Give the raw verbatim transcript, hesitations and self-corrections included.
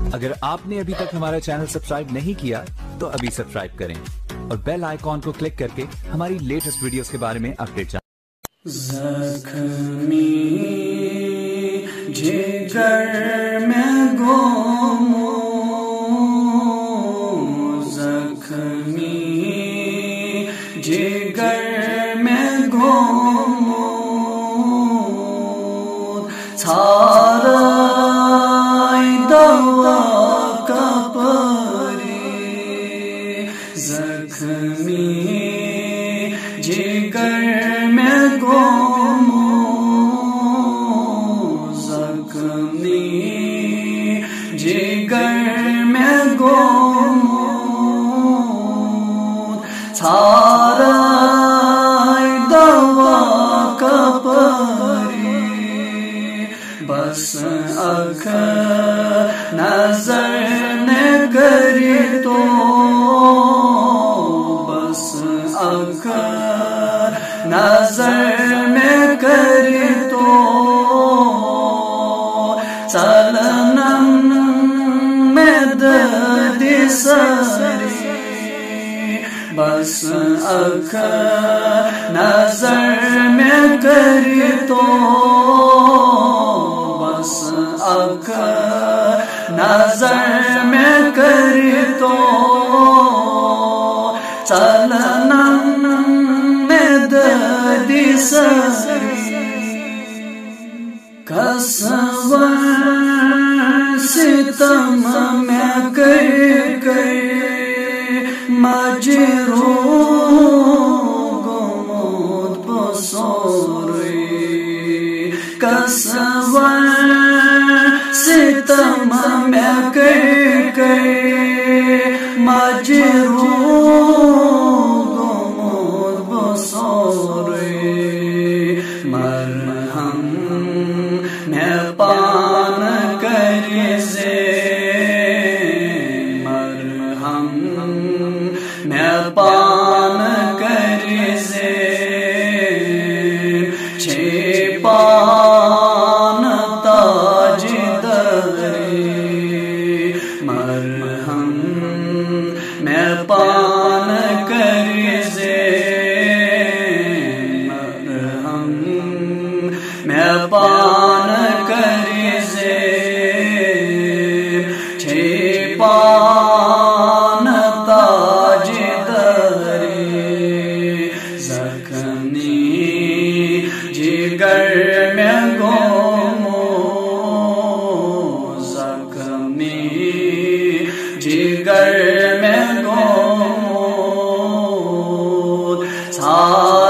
اگر آپ نے ابھی تک ہمارا چینل سبسکرائب نہیں کیا تو ابھی سبسکرائب کریں اور بیل آئیکن کو کلک کر کے ہماری لیٹسٹ ویڈیوز کے بارے میں اپڈیٹ جانیں۔ زخمی جگر میں گم، زخمی جگر میں گم، سارا دوا کا پری، زخمی جگر میں گم، زخمی جگر میں گم، سارا دوا کا پری، بس آنکھ نظر نہ کری تو، بس آنکھ نظر میں کری تو، چلنم میں درد سری، بس آنکھ نظر میں کری تو، بس آنکھ نظر میں کری تو، چلنم میں درد سری، کسور ستم میں کر کر مجروح گمود بسوری، کسور ستم میں کر کر مجروح گمود بسوری، مرہم میں پان کری سے، مرہم میں پان کری سے، چھ پان تاج دری، مرہم میں پان کری سے، مرہم میں پان کری سے، چھ پان تاج دری، زخمی جگر میں گم، زخمی جگر میں گم،